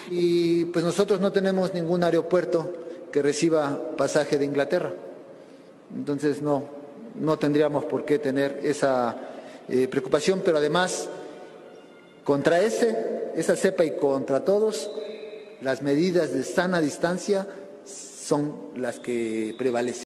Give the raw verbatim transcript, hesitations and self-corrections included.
Y pues nosotros no tenemos ningún aeropuerto que reciba pasaje de Inglaterra. Entonces no, no tendríamos por qué tener esa eh, preocupación, pero además contra ese, esa cepa y contra todos, las medidas de sana distancia son las que prevalecen.